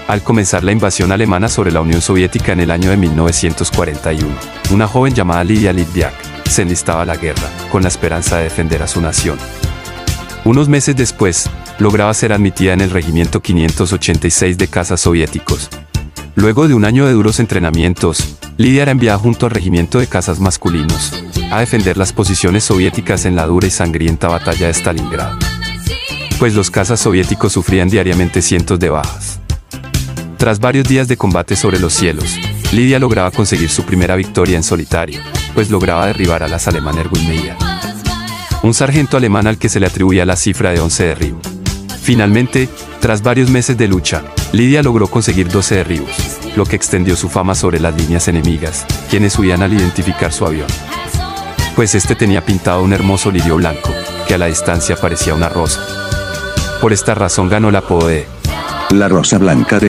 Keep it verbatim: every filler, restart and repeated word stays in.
Al comenzar la invasión alemana sobre la Unión Soviética en el año de mil novecientos cuarenta y uno, una joven llamada Lidia Litviak se enlistaba a la guerra, con la esperanza de defender a su nación. Unos meses después, lograba ser admitida en el Regimiento quinientos ochenta y seis de cazas soviéticos. Luego de un año de duros entrenamientos, Lidia era enviada junto al Regimiento de cazas masculinos, a defender las posiciones soviéticas en la dura y sangrienta batalla de Stalingrado. Pues los cazas soviéticos sufrían diariamente cientos de bajas. Tras varios días de combate sobre los cielos, Lidia lograba conseguir su primera victoria en solitario, pues lograba derribar a las alemanas Erwin Meyer, un sargento alemán al que se le atribuía la cifra de once derribos. Finalmente, tras varios meses de lucha, Lidia logró conseguir doce derribos, lo que extendió su fama sobre las líneas enemigas, quienes huían al identificar su avión. Pues este tenía pintado un hermoso lirio blanco, que a la distancia parecía una rosa. Por esta razón ganó el apodo de La Rosa Blanca de